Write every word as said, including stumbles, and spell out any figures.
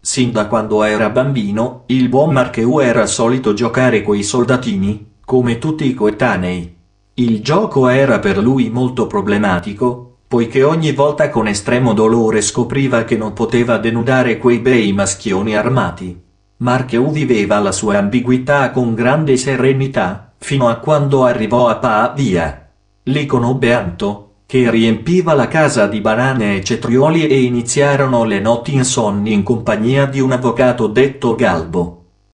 Sin da quando era bambino, il buon Marcheu era solito giocare coi soldatini, come tutti i coetanei. Il gioco era per lui molto problematico, poiché ogni volta con estremo dolore scopriva che non poteva denudare quei bei maschioni armati. Marcheu viveva la sua ambiguità con grande serenità, fino a quando arrivò a Pavia. Lì conobbe Anto, che riempiva la casa di banane e cetrioli, e iniziarono le notti insonni in compagnia di un avvocato detto Galbo.